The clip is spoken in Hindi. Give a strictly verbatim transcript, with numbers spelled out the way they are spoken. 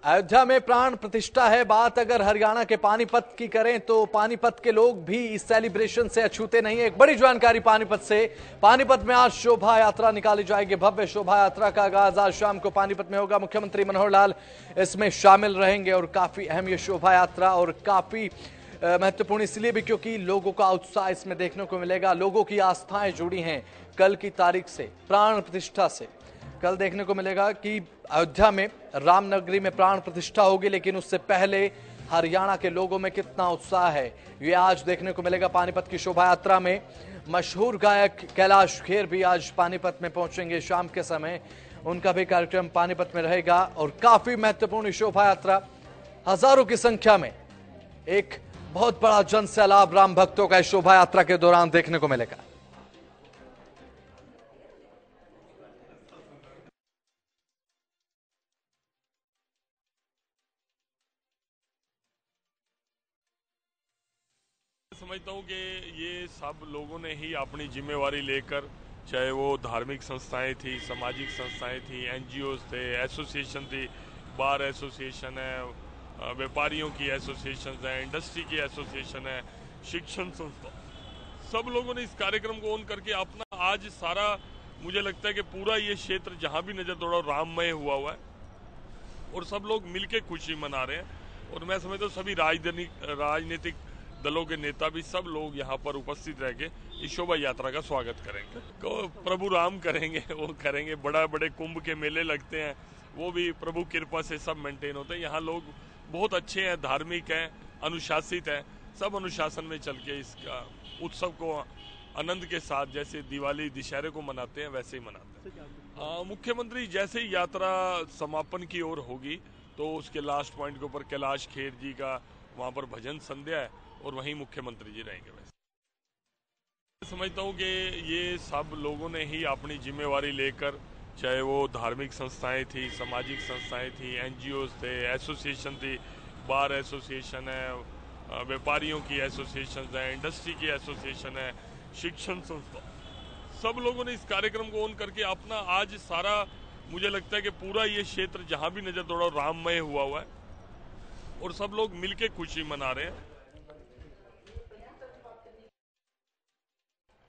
अयोध्या में प्राण प्रतिष्ठा है। बात अगर हरियाणा के पानीपत की करें तो पानीपत के लोग भी इस सेलिब्रेशन से अछूते नहीं है। एक बड़ी जानकारी पानीपत से। पानीपत में आज शोभा यात्रा निकाली जाएगी। भव्य शोभा यात्रा का आगाज आज शाम को पानीपत में होगा। मुख्यमंत्री मनोहर लाल इसमें शामिल रहेंगे और काफी अहम ये शोभा यात्रा और काफी महत्वपूर्ण इसलिए भी क्योंकि लोगों का उत्साह इसमें देखने को मिलेगा। लोगों की आस्थाएं जुड़ी हैं कल की तारीख से, प्राण प्रतिष्ठा से। कल देखने को मिलेगा कि अयोध्या में रामनगरी में प्राण प्रतिष्ठा होगी, लेकिन उससे पहले हरियाणा के लोगों में कितना उत्साह है ये आज देखने को मिलेगा। पानीपत की शोभा यात्रा में मशहूर गायक कैलाश खेर भी आज पानीपत में पहुंचेंगे। शाम के समय उनका भी कार्यक्रम पानीपत में रहेगा और काफी महत्वपूर्ण शोभा यात्रा, हजारों की संख्या में एक बहुत बड़ा जन सैलाब राम भक्तों का इस शोभा यात्रा के दौरान देखने को मिलेगा। समझता हूँ कि ये सब लोगों ने ही अपनी जिम्मेवारी लेकर, चाहे वो धार्मिक संस्थाएं थी, सामाजिक संस्थाएं थी, एनजीओ थे, एसोसिएशन थी, बार एसोसिएशन है, व्यापारियों की एसोसिएशन है, इंडस्ट्री की एसोसिएशन है, शिक्षण संस्था, सब लोगों ने इस कार्यक्रम को ऑन करके अपना आज सारा, मुझे लगता है कि पूरा ये क्षेत्र जहाँ भी नजर दौड़ा राममय हुआ हुआ है और सब लोग मिलके खुशी मना रहे हैं। और मैं समझता हूँ सभी राजनीतिक राजनीतिक दलों के नेता भी, सब लोग यहाँ पर उपस्थित रह के इस शोभा यात्रा का स्वागत करेंगे। तो प्रभु राम करेंगे, वो करेंगे। बड़ा बड़े कुंभ के मेले लगते हैं, वो भी प्रभु कृपा से सब मेंटेन होते हैं। यहाँ लोग बहुत अच्छे हैं, धार्मिक हैं, अनुशासित हैं, सब अनुशासन में चल के इसका उत्सव को आनंद के साथ, जैसे दिवाली दशहरे को मनाते हैं वैसे ही मनाते हैं। मुख्यमंत्री जैसे ही यात्रा समापन की ओर होगी तो उसके लास्ट पॉइंट के ऊपर कैलाश खेर जी का वहाँ पर भजन संध्या है और वहीं मुख्यमंत्री जी रहेंगे। वैसे समझता हूँ कि ये सब लोगों ने ही अपनी जिम्मेवारी लेकर, चाहे वो धार्मिक संस्थाएं थी, सामाजिक संस्थाएं थी, एनजीओ थे, एसोसिएशन थी, बार एसोसिएशन है, व्यापारियों की एसोसिएशन है, इंडस्ट्री की एसोसिएशन है, शिक्षण संस्था, सब लोगों ने इस कार्यक्रम को ऑन करके अपना आज सारा, मुझे लगता है कि पूरा ये क्षेत्र जहाँ भी नजर दौड़ा राममय हुआ हुआ है और सब लोग मिलके खुशी मना रहे हैं।